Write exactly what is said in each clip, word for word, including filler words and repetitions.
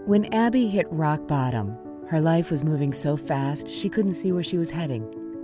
When Abby hit rock bottom, her life was moving so fast she couldn't see where she was heading.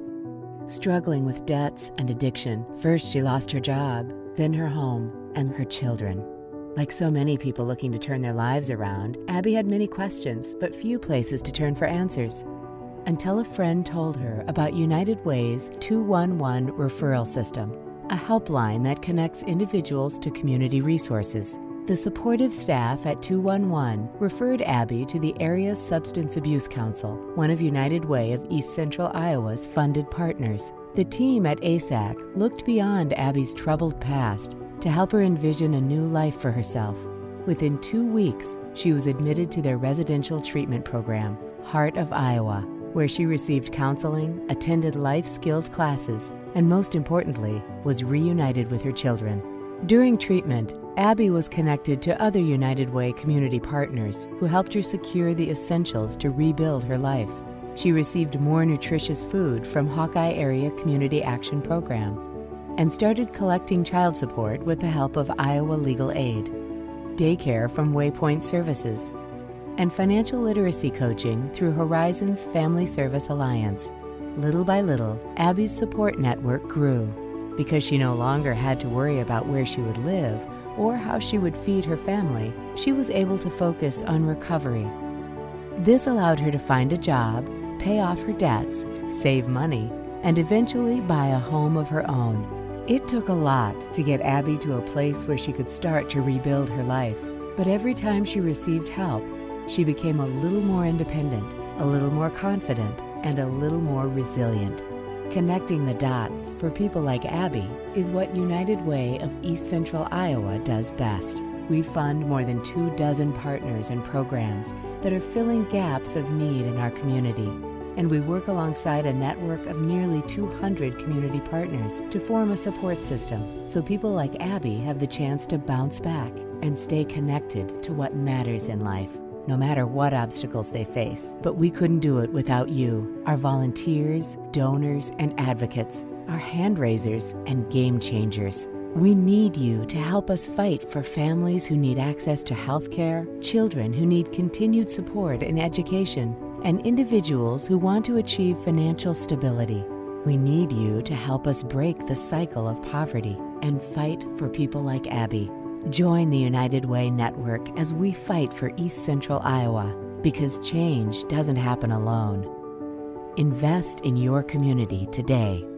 Struggling with debts and addiction, first she lost her job, then her home and her children. Like so many people looking to turn their lives around, Abby had many questions, but few places to turn for answers. Until a friend told her about United Way's two one one referral system, a helpline that connects individuals to community resources. The supportive staff at two one one referred Abby to the Area Substance Abuse Council, one of United Way of East Central Iowa's funded partners. The team at A S A C looked beyond Abby's troubled past to help her envision a new life for herself. Within two weeks, she was admitted to their residential treatment program, Heart of Iowa, where she received counseling, attended life skills classes, and most importantly, was reunited with her children. During treatment, Abby was connected to other United Way community partners who helped her secure the essentials to rebuild her life. She received more nutritious food from Hawkeye Area Community Action Program and started collecting child support with the help of Iowa Legal Aid, daycare from Waypoint Services, and financial literacy coaching through Horizons Family Service Alliance. Little by little, Abby's support network grew. Because she no longer had to worry about where she would live or how she would feed her family, she was able to focus on recovery. This allowed her to find a job, pay off her debts, save money, and eventually buy a home of her own. It took a lot to get Abby to a place where she could start to rebuild her life, but every time she received help, she became a little more independent, a little more confident, and a little more resilient. Connecting the dots for people like Abby is what United Way of East Central Iowa does best. We fund more than two dozen partners and programs that are filling gaps of need in our community. And we work alongside a network of nearly two hundred community partners to form a support system so people like Abby have the chance to bounce back and stay connected to what matters in life, no matter what obstacles they face. But we couldn't do it without you, our volunteers, donors, and advocates, our hand raisers and game changers. We need you to help us fight for families who need access to health care, children who need continued support and education, and individuals who want to achieve financial stability. We need you to help us break the cycle of poverty and fight for people like Abby. Join the United Way network as we fight for East Central Iowa, because change doesn't happen alone. Invest in your community today.